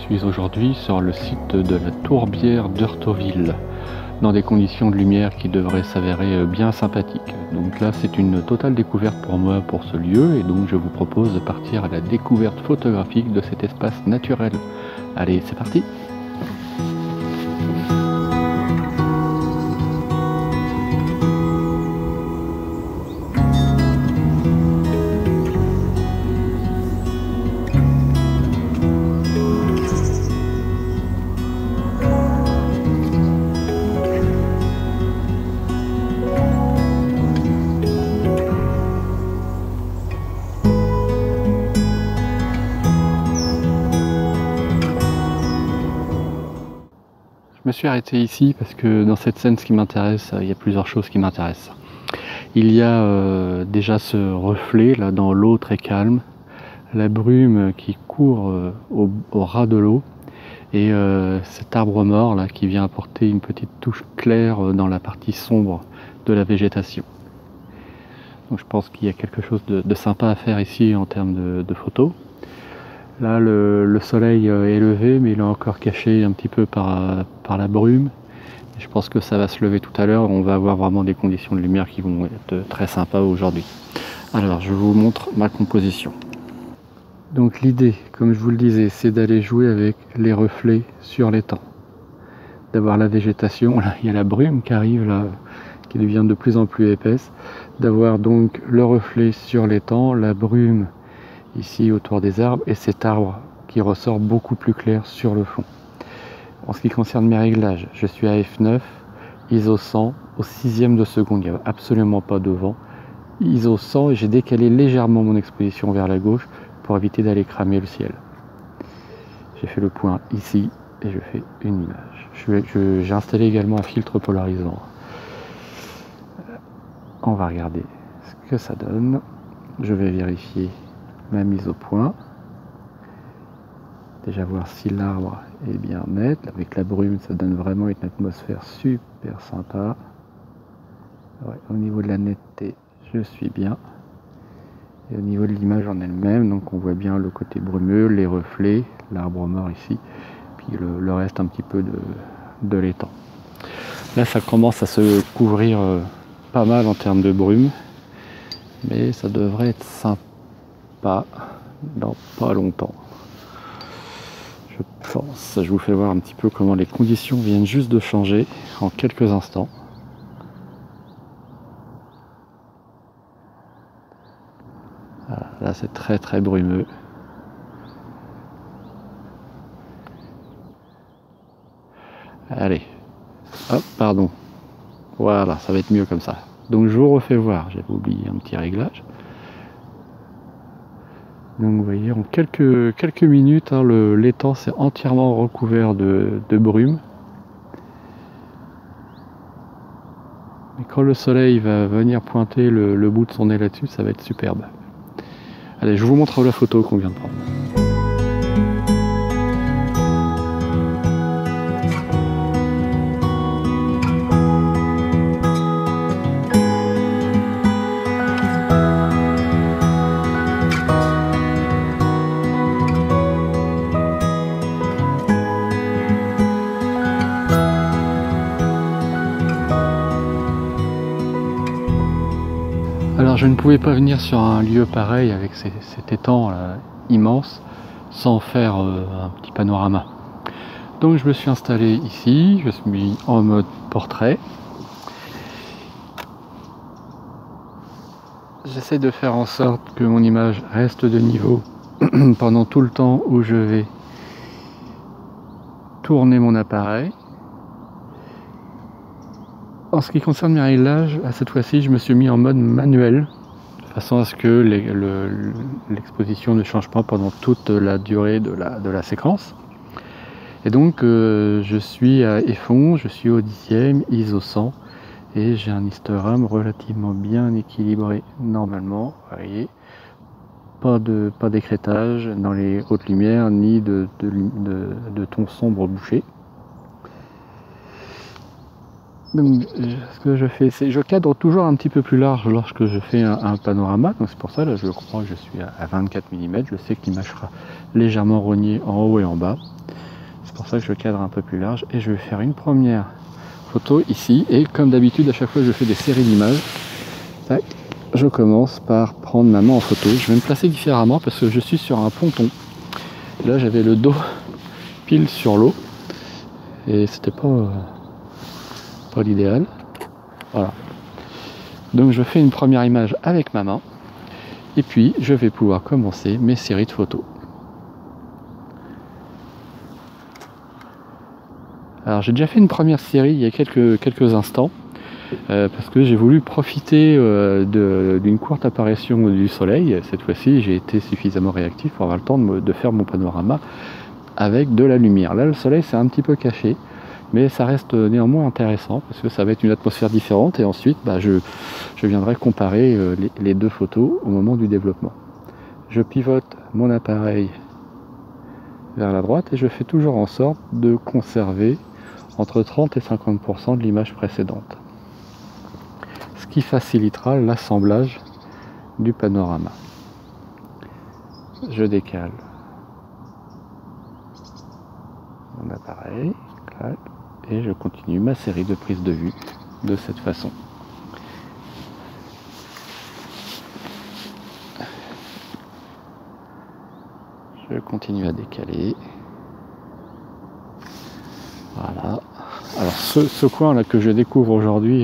suis aujourd'hui sur le site de la tourbière d'Hurteville, dans des conditions de lumière qui devraient s'avérer bien sympathiques. Donc là, c'est une totale découverte pour moi pour ce lieu, et donc je vous propose de partir à la découverte photographique de cet espace naturel. Allez, c'est parti! Je me suis arrêté ici parce que dans cette scène, ce qui m'intéresse, il y a plusieurs choses qui m'intéressent. Il y a déjà ce reflet là dans l'eau très calme, la brume qui court au ras de l'eau et cet arbre mort là qui vient apporter une petite touche claire dans la partie sombre de la végétation. Donc je pense qu'il y a quelque chose de sympa à faire ici en termes de photos. Là, le soleil est levé, mais il est encore caché un petit peu par la brume. Et je pense que ça va se lever tout à l'heure. On va avoir vraiment des conditions de lumière qui vont être très sympas aujourd'hui. Alors, je vous montre ma composition. Donc l'idée, comme je vous le disais, c'est d'aller jouer avec les reflets sur l'étang. D'avoir la végétation, là, il y a la brume qui arrive, là, qui devient de plus en plus épaisse. D'avoir donc le reflet sur l'étang, la brume ici autour des arbres et cet arbre qui ressort beaucoup plus clair sur le fond. En ce qui concerne mes réglages, je suis à f9, ISO 100 au 6e de seconde, il n'y a absolument pas de vent. ISO 100 et j'ai décalé légèrement mon exposition vers la gauche pour éviter d'aller cramer le ciel. J'ai fait le point ici et je fais une image. J'ai installé également un filtre polarisant. On va regarder ce que ça donne. Je vais vérifier ma mise au point, déjà voir si l'arbre est bien net. Avec la brume, ça donne vraiment une atmosphère super sympa. Ouais, au niveau de la netteté, je suis bien, et au niveau de l'image en elle-même, donc on voit bien le côté brumeux, les reflets, l'arbre mort ici, puis le reste un petit peu de l'étang. Là, ça commence à se couvrir pas mal en termes de brume, mais ça devrait être sympa dans pas longtemps, je pense. Je vous fais voir un petit peu comment les conditions viennent juste de changer en quelques instants. Voilà, là c'est très très brumeux. Allez, hop, pardon, voilà, ça va être mieux comme ça. Donc je vous refais voir, j'avais oublié un petit réglage. Donc vous voyez, en quelques minutes, hein, l'étang s'est entièrement recouvert de brume. Et quand le soleil va venir pointer le bout de son nez là-dessus, ça va être superbe. Allez, je vous montre la photo qu'on vient de prendre. Alors je ne pouvais pas venir sur un lieu pareil avec cet étang là, immense sans faire un petit panorama. Donc je me suis installé ici, je suis mis en mode portrait. J'essaie de faire en sorte que mon image reste de niveau pendant tout le temps où je vais tourner mon appareil. En ce qui concerne mes réglages, à cette fois-ci, je me suis mis en mode manuel, de façon à ce que l'exposition ne change pas pendant toute la durée de la séquence. Et donc, je suis à fond, je suis au 10e, ISO 100, et j'ai un histogramme relativement bien équilibré normalement. Vous voyez, pas d'écrêtage dans les hautes lumières, ni de tons sombres bouchés. Donc ce que je fais, c'est je cadre toujours un petit peu plus large lorsque je fais un panorama. Donc c'est pour ça, là je crois que je suis à 24 mm. Je sais que l'image sera légèrement rognée en haut et en bas. pour ça que je cadre un peu plus large. Et je vais faire une première photo ici. Et comme d'habitude, à chaque fois que je fais des séries d'images, tac, je commence par prendre ma main en photo. Je vais me placer différemment parce que je suis sur un ponton. Et là, j'avais le dos pile sur l'eau. Et c'était pas l'idéal. Voilà. Donc je fais une première image avec ma main. Et puis, je vais pouvoir commencer mes séries de photos. Alors j'ai déjà fait une première série il y a quelques instants parce que j'ai voulu profiter d'une courte apparition du soleil. Cette fois-ci j'ai été suffisamment réactif pour avoir le temps de faire mon panorama avec de la lumière. Là le soleil c'est un petit peu caché, mais ça reste néanmoins intéressant parce que ça va être une atmosphère différente et ensuite je viendrai comparer les deux photos au moment du développement. Je pivote mon appareil vers la droite et je fais toujours en sorte de conserver entre 30 et 50% de l'image précédente, ce qui facilitera l'assemblage du panorama. Je décale mon appareil, clac, et je continue ma série de prises de vue de cette façon. Je continue à décaler. Voilà. Alors ce coin là que je découvre aujourd'hui,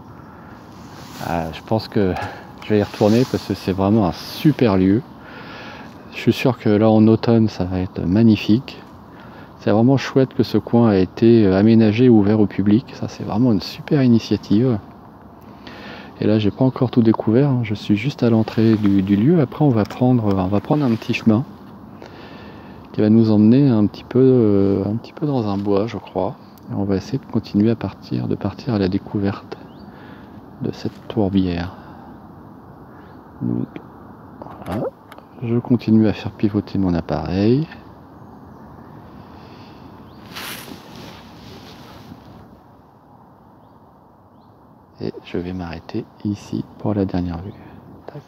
je pense que je vais y retourner parce que c'est vraiment un super lieu. Je suis sûr que là en automne ça va être magnifique. C'est vraiment chouette que ce coin a été aménagé et ouvert au public. Ça c'est vraiment une super initiative. Et là j'ai pas encore tout découvert, hein. Je suis juste à l'entrée du lieu. Après on va prendre un petit chemin qui va nous emmener un petit peu dans un bois, je crois. Et on va essayer de continuer de partir à la découverte de cette tourbière. Donc, voilà. Je continue à faire pivoter mon appareil. Et je vais m'arrêter ici pour la dernière vue. Tac.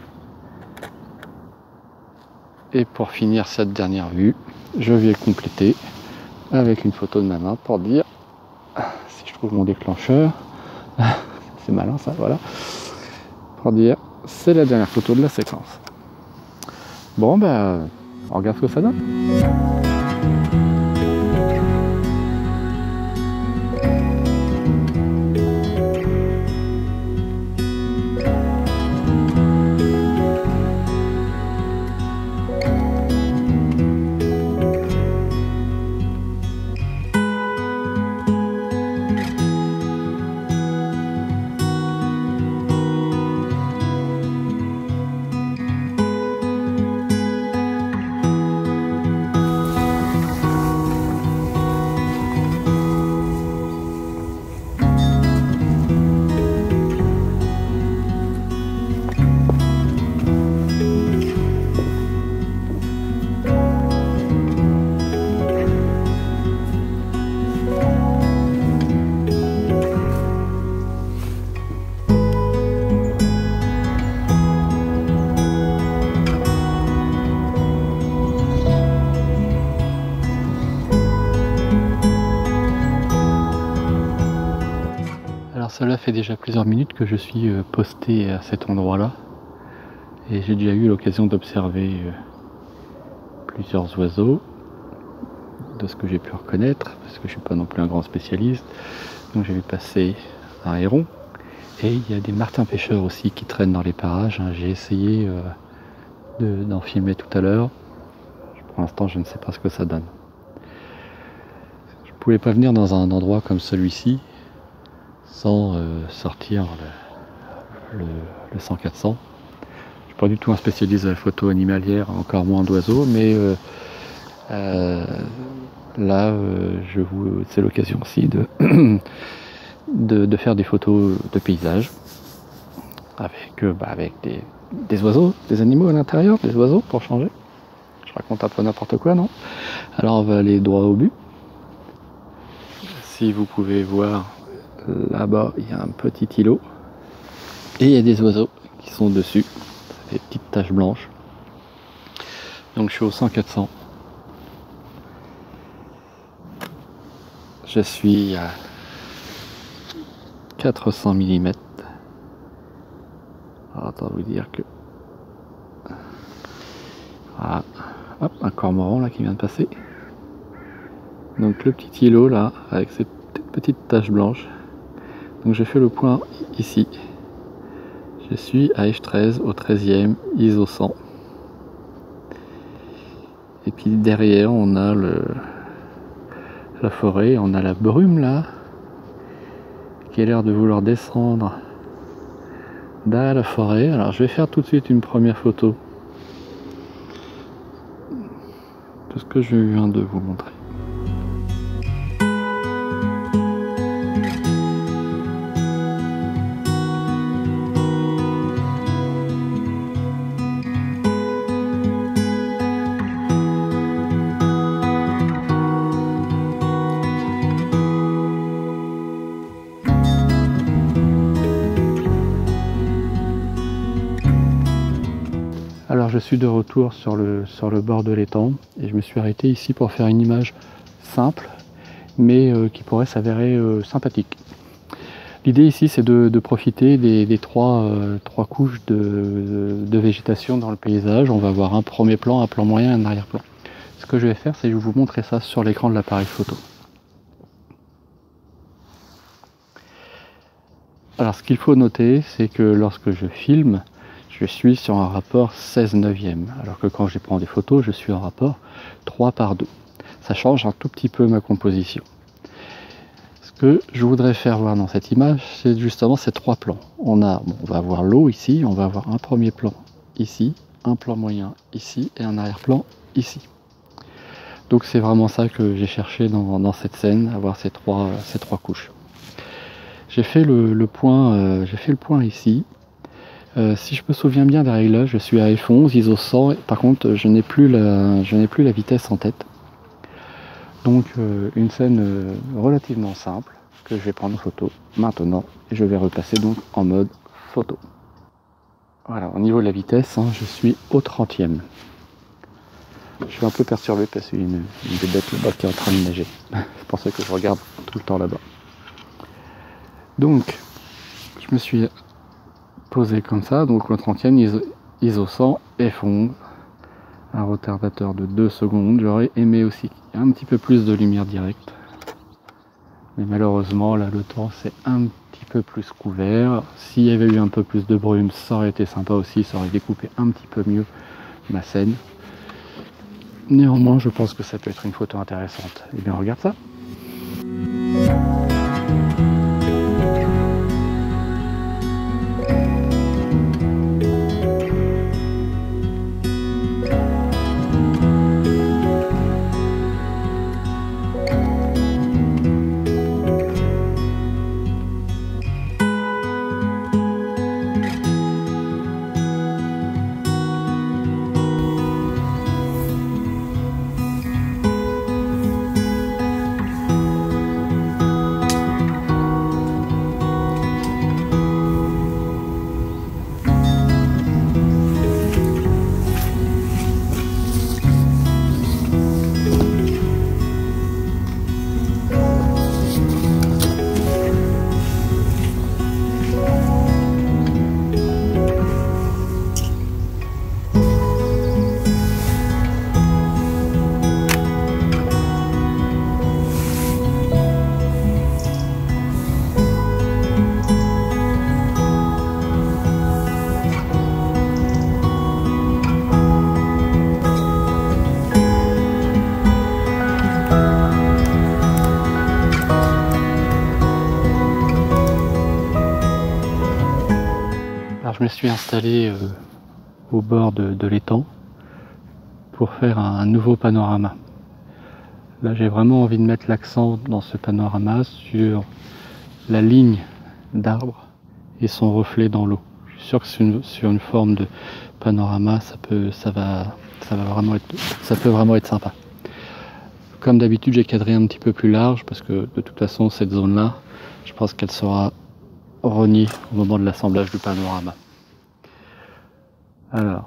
Et pour finir cette dernière vue, je vais compléter avec une photo de ma main pour dire, si je trouve mon déclencheur, c'est malin ça, voilà, pour dire c'est la dernière photo de la séquence. Bon on regarde ce que ça donne. Cela fait déjà plusieurs minutes que je suis posté à cet endroit-là et j'ai déjà eu l'occasion d'observer plusieurs oiseaux, de ce que j'ai pu reconnaître, parce que je suis pas non plus un grand spécialiste. Donc j'ai vu passer un héron et il y a des martins pêcheurs aussi qui traînent dans les parages. J'ai essayé d'en filmer tout à l'heure. Pour l'instant je ne sais pas ce que ça donne. Je ne pouvais pas venir dans un endroit comme celui-ci sans sortir le 100-400. Je suis pas du tout un spécialiste de la photo animalière, encore moins d'oiseaux, mais là c'est l'occasion aussi de faire des photos de paysages avec des oiseaux, des animaux à l'intérieur, des oiseaux pour changer. Je raconte un peu n'importe quoi, non? Alors on va aller droit au but. Si vous pouvez voir, là-bas il y a un petit îlot et il y a des oiseaux qui sont dessus, des petites taches blanches. Donc je suis au 100-400 Je suis à 400 mm. Alors, attends, vous dire que... Voilà. Hop, un cormoran là qui vient de passer. Donc le petit îlot là, avec cette petite tache blanche. Donc je fais le point ici. Je suis à F13 au 13e, ISO 100. Et puis derrière on a la forêt, on a la brume là, qui a l'air de vouloir descendre derrière la forêt. Alors je vais faire tout de suite une première photo de ce que je viens de vous montrer. Alors je suis de retour sur le bord de l'étang et je me suis arrêté ici pour faire une image simple mais qui pourrait s'avérer sympathique. L'idée ici c'est de profiter des trois couches de végétation dans le paysage. On va avoir un premier plan, un plan moyen et un arrière-plan. Ce que je vais faire c'est je vais vous montrer ça sur l'écran de l'appareil photo. Alors ce qu'il faut noter c'est que lorsque je filme, je suis sur un rapport 16/9, alors que quand je prends des photos, je suis en rapport 3/2. Ça change un tout petit peu ma composition. Ce que je voudrais faire voir dans cette image, c'est justement ces trois plans. On va avoir l'eau ici, on va avoir un premier plan ici, un plan moyen ici et un arrière-plan ici. Donc c'est vraiment ça que j'ai cherché dans cette scène, avoir ces trois couches. J'ai fait le point ici. Si je me souviens bien des réglages, je suis à F11, ISO 100, par contre je n'ai plus la vitesse en tête. Donc une scène relativement simple que je vais prendre en photo maintenant et je vais repasser donc en mode photo. Voilà, au niveau de la vitesse, hein, je suis au 30e. Je suis un peu perturbé parce qu'il y a une bébête là-bas qui est en train de nager. C'est pour ça que je regarde tout le temps là-bas. Donc, je me suis posé comme ça, donc au 30e, ISO 100, F11, un retardateur de 2 secondes. J'aurais aimé aussi qu'il y ait un petit peu plus de lumière directe, mais malheureusement là le temps c'est un petit peu plus couvert. S'il y avait eu un peu plus de brume, ça aurait été sympa aussi, ça aurait découpé un petit peu mieux ma scène. Néanmoins je pense que ça peut être une photo intéressante. Et bien regarde ça. Alors je me suis installé au bord de l'étang pour faire un nouveau panorama. Là j'ai vraiment envie de mettre l'accent dans ce panorama sur la ligne d'arbre et son reflet dans l'eau. Je suis sûr que sur une forme de panorama ça peut vraiment être sympa. Comme d'habitude j'ai cadré un petit peu plus large parce que de toute façon cette zone là je pense qu'elle sera rogné au moment de l'assemblage du panorama. Alors,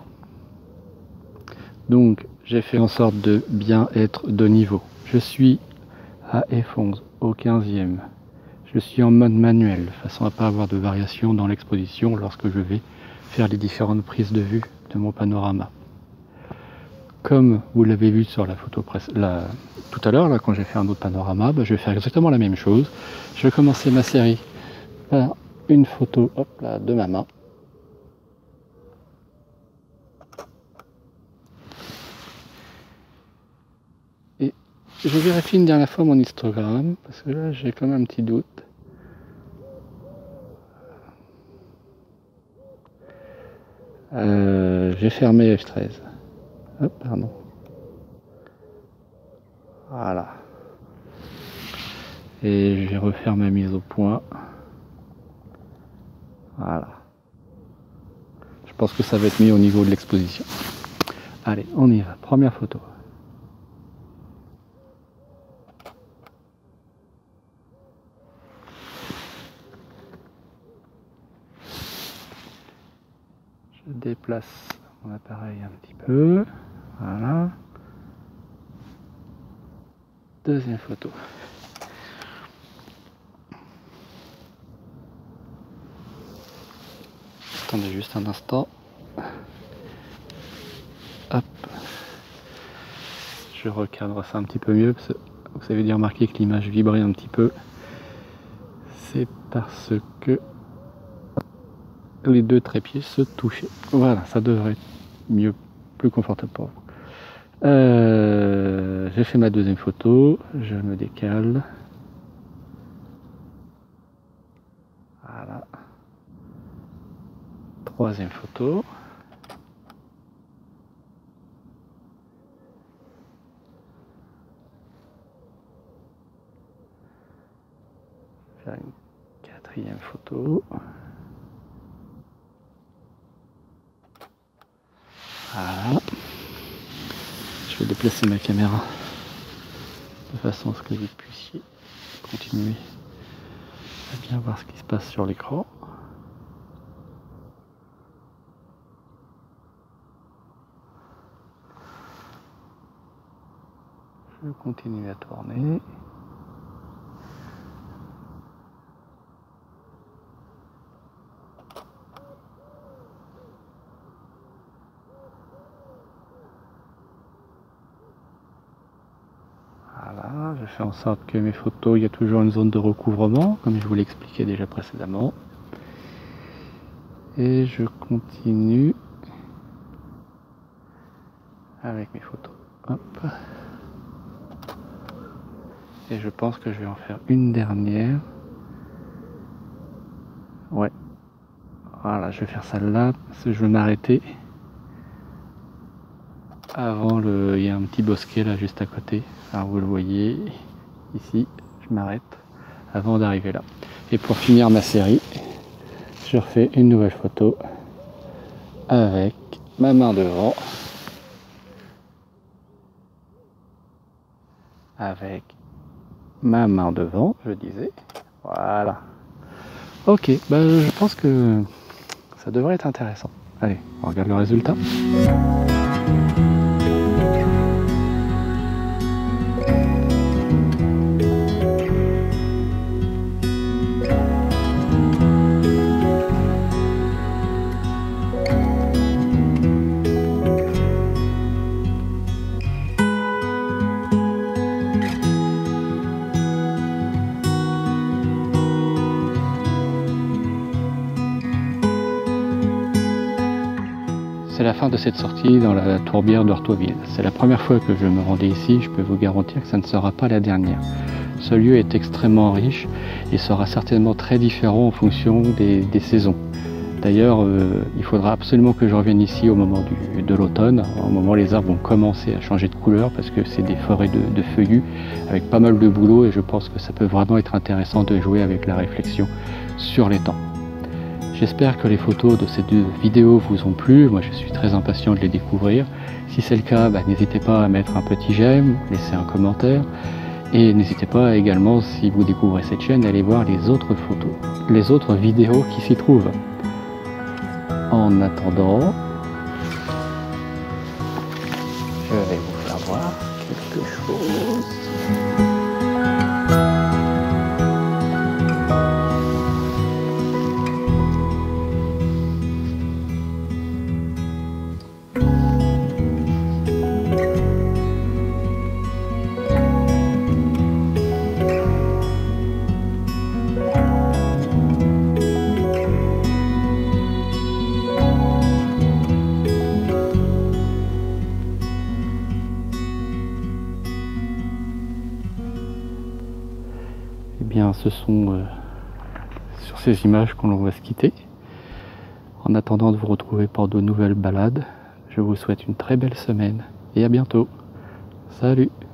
donc j'ai fait en sorte de bien être de niveau. Je suis à F11 au 15e. Je suis en mode manuel, de façon à ne pas avoir de variation dans l'exposition lorsque je vais faire les différentes prises de vue de mon panorama. Comme vous l'avez vu sur la photo tout à l'heure, quand j'ai fait un autre panorama, je vais faire exactement la même chose. Je vais commencer ma série par une photo de ma main. Et je vérifie une dernière fois mon histogramme, parce que là j'ai quand même un petit doute. J'ai fermé F13. Hop, pardon. Voilà. Et je vais refaire ma mise au point. Voilà. Je pense que ça va être mieux au niveau de l'exposition. Allez, on y va. Première photo. Je déplace mon appareil un petit peu. Voilà. Deuxième photo. Attendez juste un instant. Hop. Je recadre ça un petit peu mieux parce que vous avez dû remarquer que l'image vibrait un petit peu. C'est parce que les deux trépieds se touchaient. Voilà, ça devrait être mieux, plus confortable pour vous. J'ai fait ma deuxième photo, je me décale. Voilà. Troisième photo. Faire une quatrième photo. Voilà. Je vais déplacer ma caméra de façon à ce que vous puissiez continuer à bien voir ce qui se passe sur l'écran. Je continue à tourner. Voilà, je fais en sorte que mes photos, il y a toujours une zone de recouvrement, comme je vous l'expliquais déjà précédemment. Et je continue avec mes photos. Hop. Et je pense que je vais en faire une dernière. Ouais. Voilà, je vais faire ça là, parce que je vais m'arrêter avant il y a un petit bosquet là juste à côté. Alors vous le voyez, ici, je m'arrête avant d'arriver là. Et pour finir ma série, je refais une nouvelle photo avec ma main devant. Avec ma main devant, je disais. Voilà. Ok, je pense que ça devrait être intéressant. Allez, on regarde le résultat. C'est la fin de cette sortie dans la tourbière d'Orthoville. C'est la première fois que je me rendais ici, je peux vous garantir que ça ne sera pas la dernière. Ce lieu est extrêmement riche et sera certainement très différent en fonction des saisons. D'ailleurs, il faudra absolument que je revienne ici au moment de l'automne, au moment où les arbres vont commencer à changer de couleur, parce que c'est des forêts de feuillus avec pas mal de boulot et je pense que ça peut vraiment être intéressant de jouer avec la réflexion sur les temps. J'espère que les photos de ces deux vidéos vous ont plu, moi je suis très impatient de les découvrir. Si c'est le cas, n'hésitez pas à mettre un petit j'aime, laisser un commentaire. Et n'hésitez pas également, si vous découvrez cette chaîne, à aller voir les autres photos, les autres vidéos qui s'y trouvent. En attendant, je vais vous faire voir quelque chose. bien, ce sont sur ces images qu'on va se quitter. En attendant de vous retrouver pour de nouvelles balades, je vous souhaite une très belle semaine et à bientôt. Salut!